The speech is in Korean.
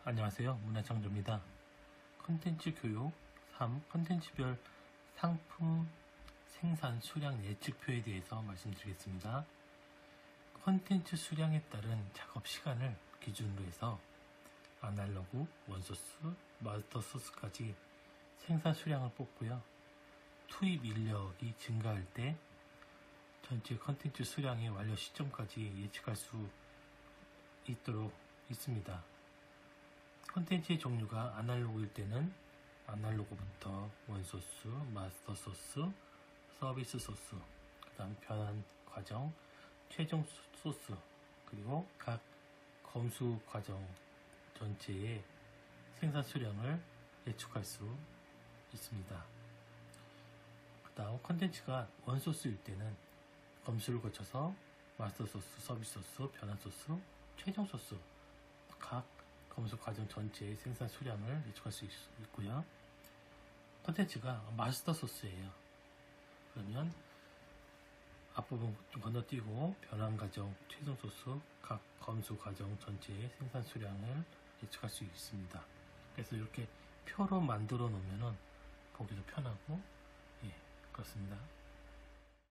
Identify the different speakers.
Speaker 1: 안녕하세요. 문화창조입니다. 컨텐츠 교육 3. 컨텐츠별 상품 생산 수량 예측표에 대해서 말씀드리겠습니다. 컨텐츠 수량에 따른 작업 시간을 기준으로 해서 아날로그, 원소스, 마스터 소스까지 생산 수량을 뽑고요. 투입 인력이 증가할 때 전체 컨텐츠 수량의 완료 시점까지 예측할 수 있도록 있습니다. 컨텐츠의 종류가 아날로그일 때는 아날로그부터 원소스, 마스터 소스, 서비스 소스, 그 다음 변환 과정, 최종 소스, 그리고 각 검수 과정 전체의 생산 수량을 예측할 수 있습니다. 그 다음 컨텐츠가 원소스일 때는 검수를 거쳐서 마스터 소스, 서비스 소스, 변환 소스, 최종 소스 각 검수 과정 전체의 생산 수량을 예측할 수 있고요. 컨텐츠가 마스터 소스예요. 그러면 앞부분 좀 건너뛰고 변환 과정, 최종 소스 각 검수 과정 전체의 생산 수량을 예측할 수 있습니다. 그래서 이렇게 표로 만들어 놓으면 보기도 편하고 그렇습니다.